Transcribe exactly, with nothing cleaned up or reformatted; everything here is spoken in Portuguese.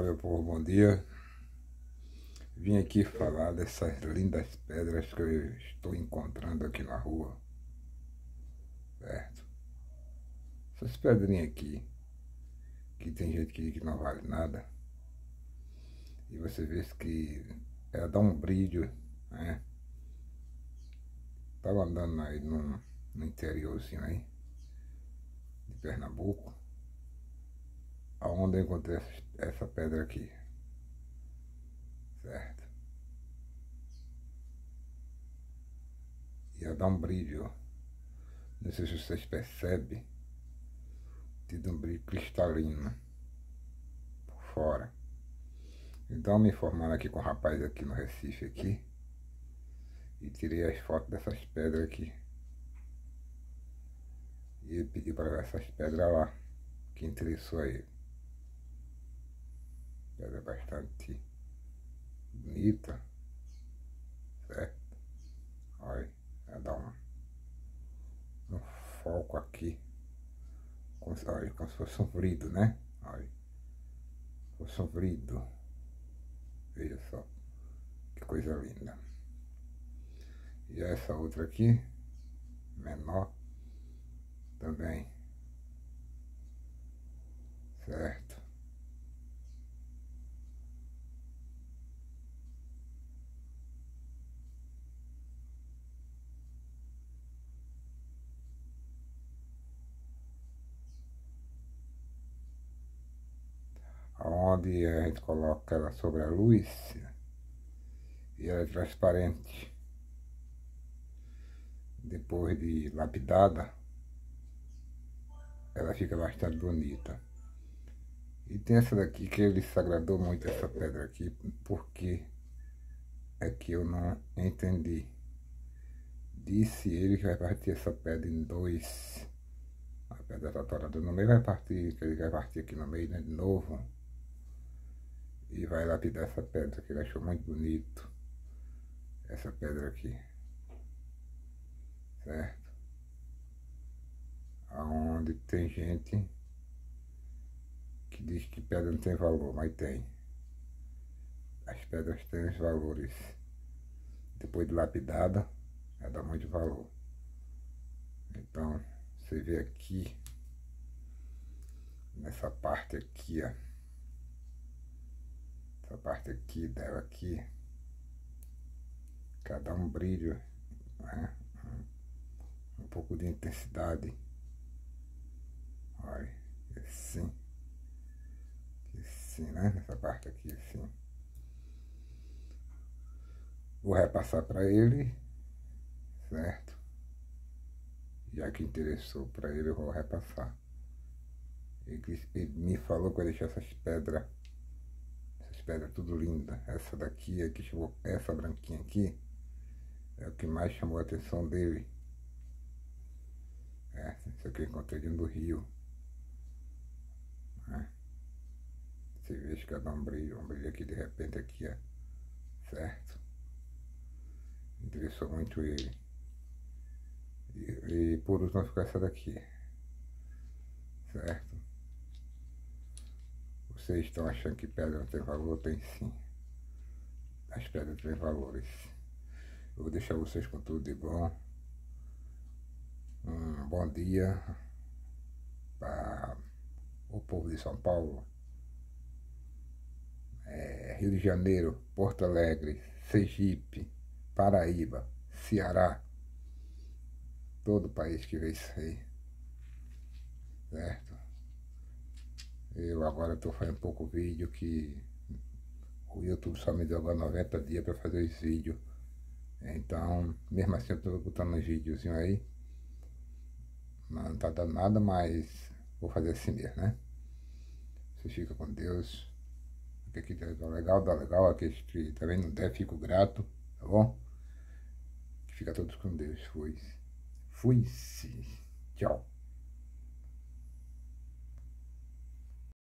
Olá, meu povo, bom dia. Vim aqui falar dessas lindas pedras que eu estou encontrando aqui na rua, certo? Essas pedrinhas aqui, que tem gente que diz que não vale nada, e você vê que ela dá um brilho, né? Tava andando aí no, no interiorzinho aí, de Pernambuco, aonde eu encontrei essa, essa pedra aqui, certo? E ela dá um brilho, não sei se vocês percebem, de um brilho cristalino por fora. Então me informando aqui com o rapaz aqui no Recife aqui, e tirei as fotos dessas pedras aqui. E ele pediu para ver essas pedras lá, que interessou a ele. Pedra bastante bonita, certo? Olha, vai dar um, um foco aqui, como, olha, como se fosse um vrido, né? Olha, fosse um vrido. Veja só, que coisa linda. E essa outra aqui, menor, também, certo? Onde a gente coloca ela sobre a luz e ela é transparente. Depois de lapidada, ela fica bastante bonita. E tem essa daqui que ele se agradou muito, essa pedra aqui, porque é que eu não entendi. Disse ele que vai partir essa pedra em dois. A pedra está atorada no meio, vai partir, que ele vai partir aqui no meio, né, de novo. E vai lapidar essa pedra, que ele achou muito bonito. Essa pedra aqui. Certo? Aonde tem gente que diz que pedra não tem valor, mas tem. As pedras têm os valores. Depois de lapidada, ela dá muito valor. Então, você vê aqui, nessa parte aqui, ó. Essa parte aqui dela aqui, que ela dá um brilho, né? Um pouco de intensidade. Olha, assim. Assim, né? Nessa parte aqui, assim. Vou repassar para ele, certo? Já que interessou para ele, eu vou repassar. Ele, ele me falou que vai deixar essas pedras, essas pedras tudo lindas. Essa daqui, aqui, chamou, essa branquinha aqui, é o que mais chamou a atenção dele. É, isso aqui eu encontrei dentro do rio. É. Você vê que dá um brilho, um brilho aqui de repente aqui, ó. Certo? Interessou muito ele. E, e por último ficou essa daqui. Certo? Vocês estão achando que pedra não tem valor? Tem sim. As pedras têm valores. Eu vou deixar vocês com tudo de bom. Um bom dia para o povo de São Paulo, é, Rio de Janeiro, Porto Alegre, Sergipe, Paraíba, Ceará. Todo o país que vê isso aí. Certo? Eu agora estou fazendo pouco vídeo, que o YouTube só me deu agora noventa dias para fazer esse vídeo. Então, mesmo assim eu estou botando uns videozinhos aí. Não tá dando nada, mas vou fazer assim mesmo, né? Você fica com Deus. O que aqui tá legal, tá legal. Aqueles que também não der, fico grato, tá bom? Fica todos com Deus. Fui. Fui-se. Tchau.